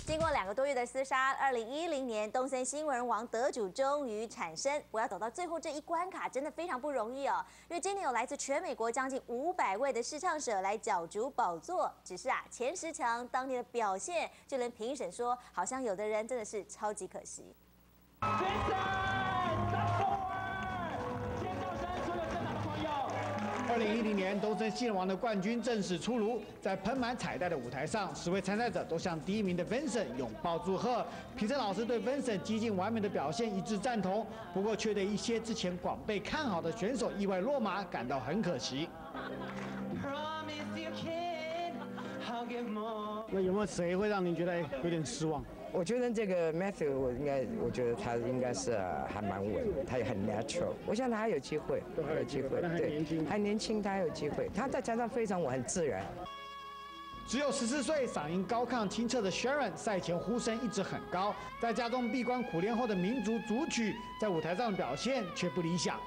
经过2个多月的厮杀，2010年东森新闻王得主终于产生。我要走到最后这一关卡，真的非常不容易哦。因为今年有来自全美国将近500位的视唱者来角逐宝座，只是前10强当年的表现，就连评审说，好像有的人真的是超级可惜。 2010年东森新人王的冠军正式出炉，在喷满彩带的舞台上，10位参赛者都向第1名的 Vincent 拥抱祝贺。评审老师对 Vincent 几近完美的表现一致赞同，不过却对一些之前广被看好的选手意外落马感到很可惜。那有没有谁会让你觉得有点失望？ 我觉得这个 Matthew， 我觉得他应该是还蛮稳，他也很 natural。我想他还有机会，还有机会，对，还年轻，他还有机会。他在台上非常稳，很自然。 只有14岁，嗓音高亢清澈的 Sharon， 赛前呼声一直很高，在家中闭关苦练后的民族组曲，在舞台上的表现却不理想。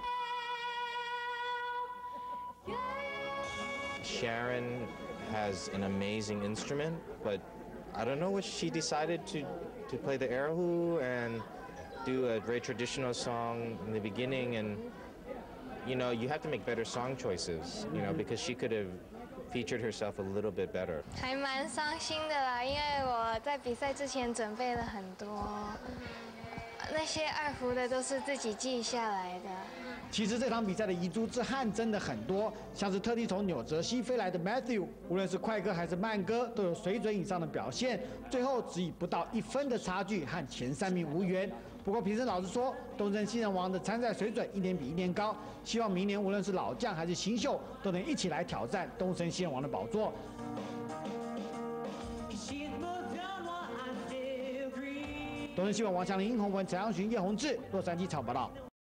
Sharon has an amazing instrument, but I don't know what she decided to play the erhu and do a very traditional song in the beginning, and you know you have to make better song choices, you know, because she could have featured herself a little bit better. 还蛮伤心的啦，因为我在比赛之前准备了很多，那些二胡的都是自己记下来的。 其实这场比赛的遗珠之憾真的很多，像是特地从纽泽西飞来的 Matthew， 无论是快歌还是慢歌，都有水准以上的表现，最后只以不到1分的差距和前3名无缘。不过评审老师说，东森新人王的参赛水准一年比一年高，希望明年无论是老将还是新秀，都能一起来挑战东森新人王的宝座。东森新闻王祥林、殷宏文、陈阳寻、叶宏志，洛杉矶场报道。